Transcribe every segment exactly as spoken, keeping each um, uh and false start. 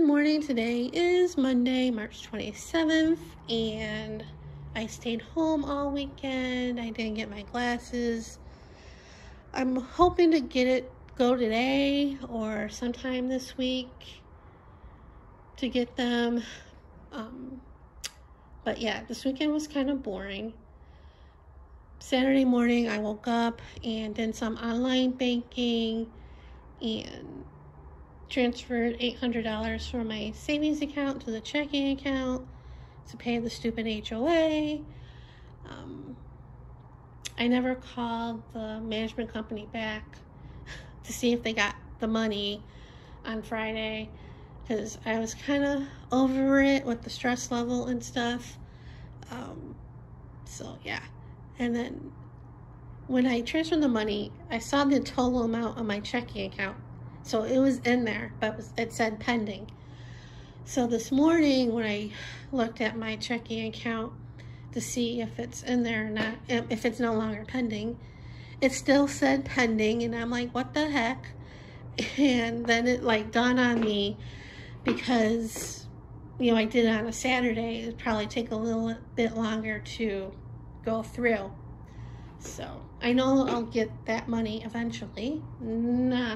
Good morning. Today is Monday, March twenty-seventh, and I stayed home all weekend. I didn't get my glasses. I'm hoping to get it, go today or sometime this week to get them. Um, but yeah, this weekend was kind of boring. Saturday morning, I woke up and did some online banking and transferred eight hundred dollars from my savings account to the checking account to pay the stupid H O A. Um, I never called the management company back to see if they got the money on Friday because I was kind of over it with the stress level and stuff. Um, so yeah. And then when I transferred the money, I saw the total amount on my checking account. So it was in there, but it said pending. So this morning when I looked at my checking account to see if it's in there or not, if it's no longer pending, it still said pending, and I'm like, what the heck? And then it like dawned on me, because, you know, I did it on a Saturday, it'd probably take a little bit longer to go through. So I know I'll get that money eventually. Knock,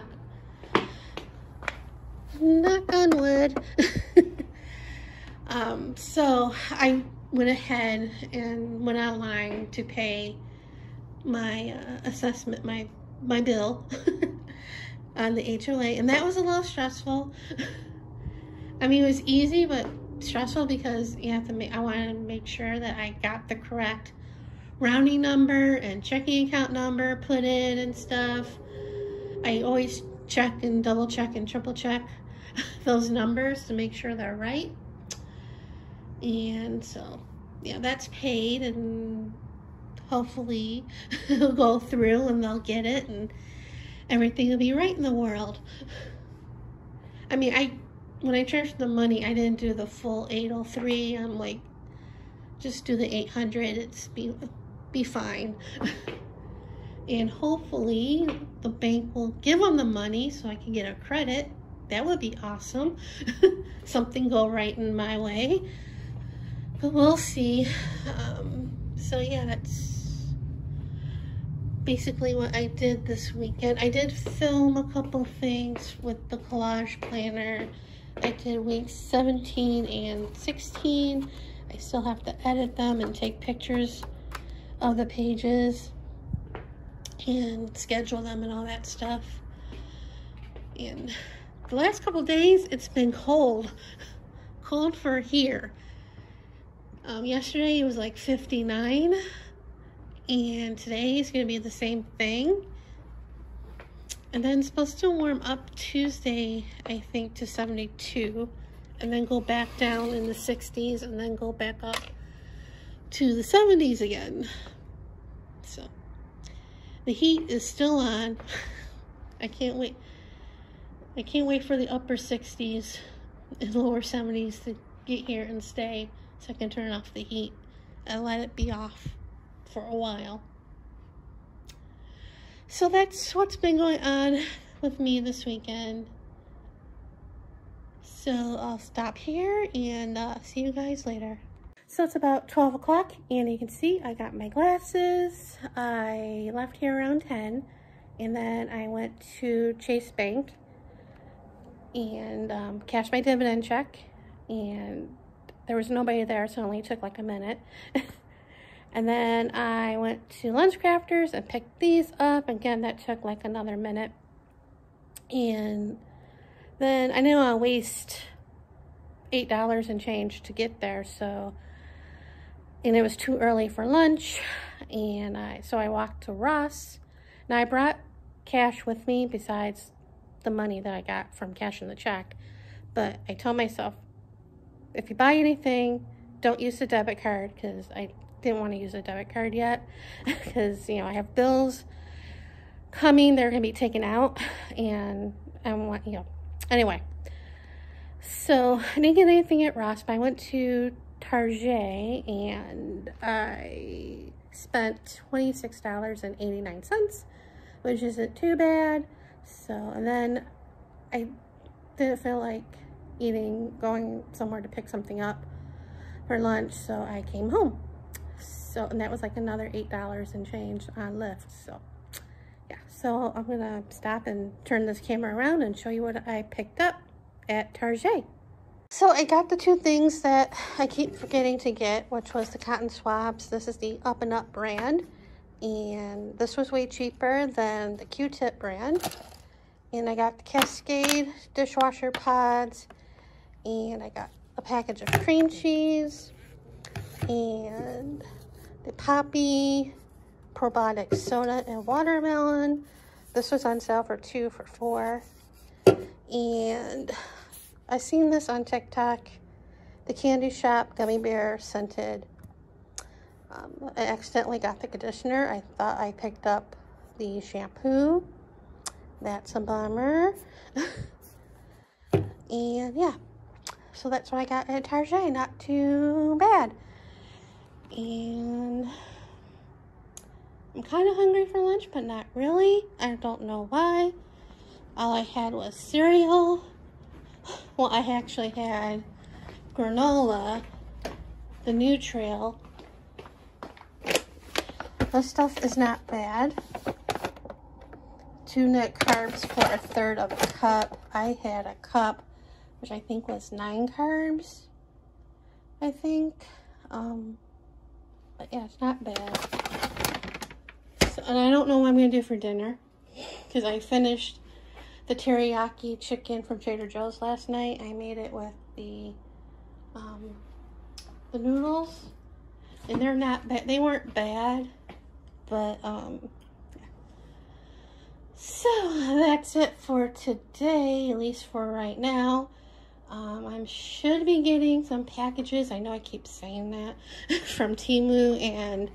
knock on wood. um, so I went ahead and went online to pay my uh, assessment, my my bill on the H O A, and that was a little stressful. I mean, it was easy, but stressful because you have to make, I wanted to make sure that I got the correct rounding number and checking account number put in and stuff. I always check and double check and triple check those numbers to make sure they're right. And so, yeah, that's paid, and hopefully it'll go through and they'll get it and everything will be right in the world. I mean, I when I transferred the money, I didn't do the full eight oh three. I'm like, just do the eight hundred. It's be be fine. And hopefully the bank will give them the money so I can get a credit. That would be awesome. Something go right in my way. But we'll see. Um, so yeah, that's basically what I did this weekend. I did film a couple things with the collage planner. I did weeks seventeen and sixteen. I still have to edit them and take pictures of the pages and schedule them and all that stuff. And the last couple days, it's been cold. Cold for here. Um, yesterday, it was like fifty-nine. And today is going to be the same thing. And then it's supposed to warm up Tuesday, I think, to seventy-two. And then go back down in the sixties, and then go back up to the seventies again. So the heat is still on. I can't wait. I can't wait for the upper sixties and lower seventies to get here and stay, so I can turn off the heat and let it be off for a while. So that's what's been going on with me this weekend. So I'll stop here and uh, see you guys later. So it's about twelve o'clock, and you can see I got my glasses. I left here around ten, and then I went to Chase Bank and um, cashed my dividend check, and there was nobody there, so it only took like a minute. And then I went to LensCrafters and picked these up. Again, that took like another minute. And then I didn't want to waste eight dollars and change to get there, so, and it was too early for lunch, and I so I walked to Ross. Now I brought cash with me besides the money that I got from cashing the check, but I told myself, if you buy anything, don't use the debit card, because I didn't want to use a debit card yet, because, you know, I have bills coming, they're going to be taken out, and I want, you know, anyway. So I didn't get anything at Ross, but I went to Target and I spent twenty-six dollars and eighty-nine cents, which isn't too bad. So, and then I didn't feel like eating, going somewhere to pick something up for lunch, so I came home. So, and that was like another eight dollars and change on Lyft. So, yeah. So I'm gonna stop and turn this camera around and show you what I picked up at Target. So I got the two things that I keep forgetting to get, which was the cotton swabs. This is the Up and Up brand, and this was way cheaper than the Q-tip brand. And I got the Cascade dishwasher pods, and I got a package of cream cheese, and the Poppy probiotic soda and watermelon. This was on sale for two for four. And I seen this on TikTok, the Candy Shop gummy bear scented. Um, I accidentally got the conditioner. I thought I picked up the shampoo. That's a bummer. And yeah, so that's what I got at Target. Not too bad. And I'm kind of hungry for lunch, but not really. I don't know why. All I had was cereal. Well, I actually had granola, the Nutrial. This stuff is not bad. Two net carbs for a third of a cup. I had a cup, which I think was nine carbs, I think. Um, but yeah, it's not bad. So, and I don't know what I'm going to do for dinner, because I finished the teriyaki chicken from Trader Joe's last night. I made it with the um, the noodles, and they're not bad. They weren't bad, but um, yeah. So that's it for today, at least for right now. Um, I should be getting some packages. I know I keep saying that from Temu and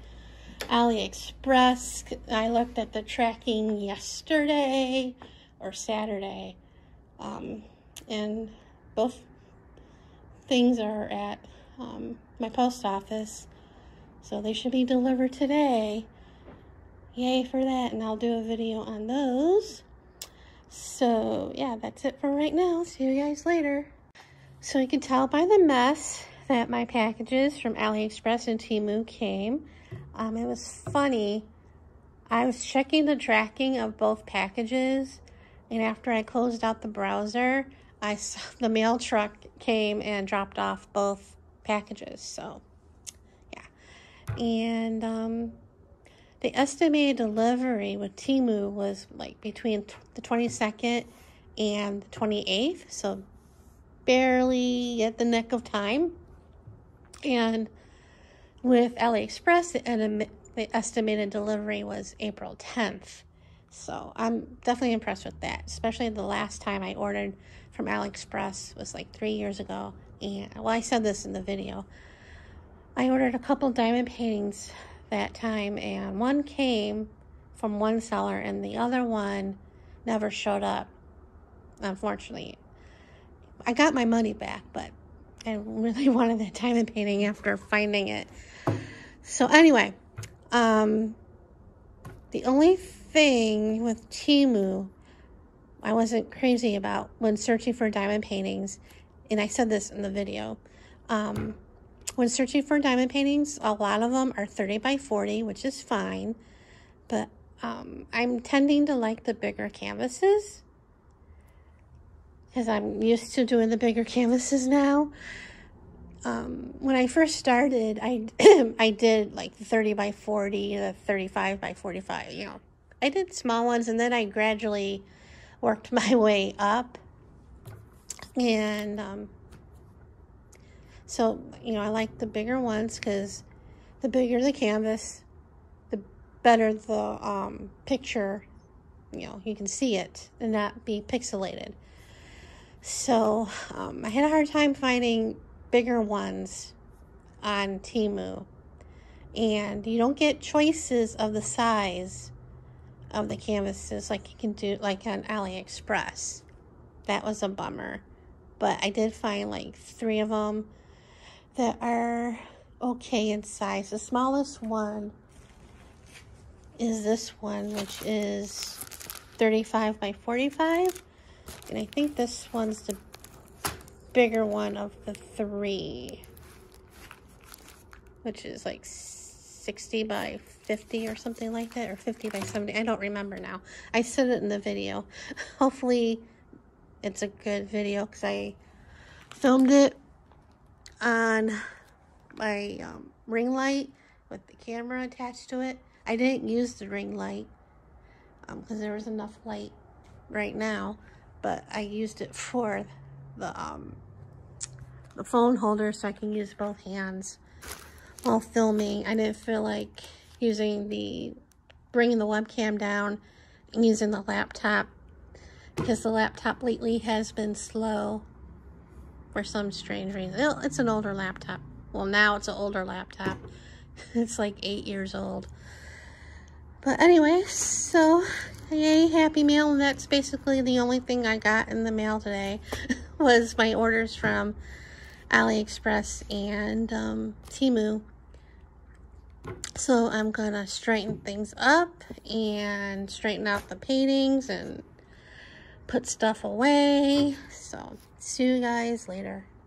AliExpress. I looked at the tracking yesterday or Saturday, um, and both things are at um, my post office, so they should be delivered today. Yay for that, and I'll do a video on those. So yeah, that's it for right now. See you guys later. So you can tell by the mess that my packages from AliExpress and Temu came. Um, it was funny. I was checking the tracking of both packages, and after I closed out the browser, I saw the mail truck came and dropped off both packages. So, yeah. And um, the estimated delivery with Temu was like between the twenty-second and the twenty-eighth. So, barely at the nick of time. And with AliExpress, the, the estimated delivery was April tenth. So I'm definitely impressed with that, especially the last time I ordered from AliExpress was like three years ago. And well, I said this in the video. I ordered a couple diamond paintings that time, and one came from one seller and the other one never showed up, unfortunately. I got my money back, but I really wanted that diamond painting after finding it. So anyway, um, the only thing with Temu I wasn't crazy about when searching for diamond paintings, and I said this in the video, um, when searching for diamond paintings, a lot of them are thirty by forty, which is fine, but um, I'm tending to like the bigger canvases, because I'm used to doing the bigger canvases now. Um, when I first started, I, I did like the thirty by forty, the thirty-five by forty-five, you know. I did small ones, and then I gradually worked my way up. And um, so, you know, I like the bigger ones because the bigger the canvas, the better the um, picture, you know, you can see it and not be pixelated. So um, I had a hard time finding bigger ones on Temu, and you don't get choices of the size of the canvases like you can do like on AliExpress. That was a bummer, but I did find like three of them that are okay in size. The smallest one is this one, which is thirty-five by forty-five. And I think this one's the bigger one of the three, which is like sixty by fifty or something like that, or fifty by seventy. I don't remember now. I said it in the video. Hopefully it's a good video, because I filmed it on my um, ring light with the camera attached to it. I didn't use the ring light because um, there was enough light right now, but I used it for the um, the phone holder, so I can use both hands while filming. I didn't feel like using the bringing the webcam down and using the laptop, because the laptop lately has been slow for some strange reason. It's an older laptop. Well, now it's an older laptop. It's like eight years old. But anyway, so yay, Happy Meal. And that's basically the only thing I got in the mail today was my orders from AliExpress and um, Temu. So I'm gonna straighten things up and straighten out the paintings and put stuff away. So see you guys later.